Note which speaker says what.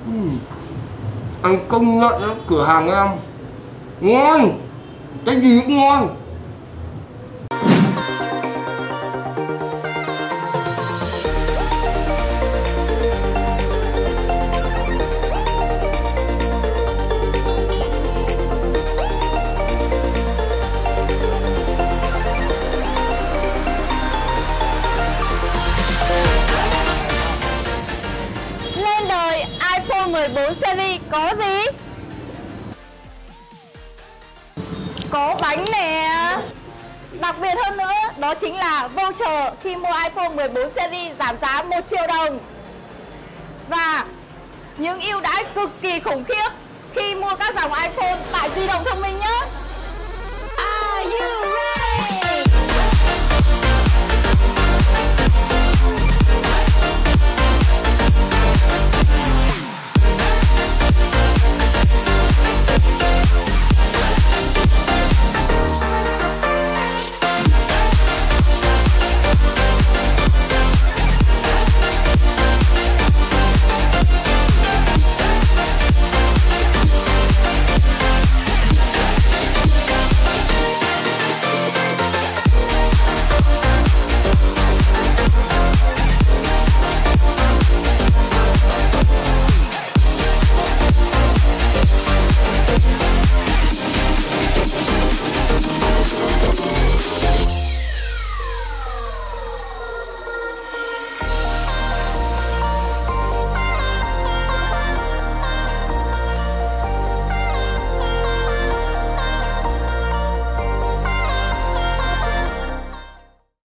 Speaker 1: Anh công nhận nhá, cửa hàng em ngon, cái gì cũng ngon.
Speaker 2: Lên đời iPhone 14 series có gì? Có bánh nè. Đặc biệt hơn nữa, đó chính là voucher khi mua iPhone 14 series giảm giá 1 triệu đồng. Và những ưu đãi cực kỳ khủng khiếp khi mua các dòng iPhone tại Di động thông minh nhé.
Speaker 3: Are you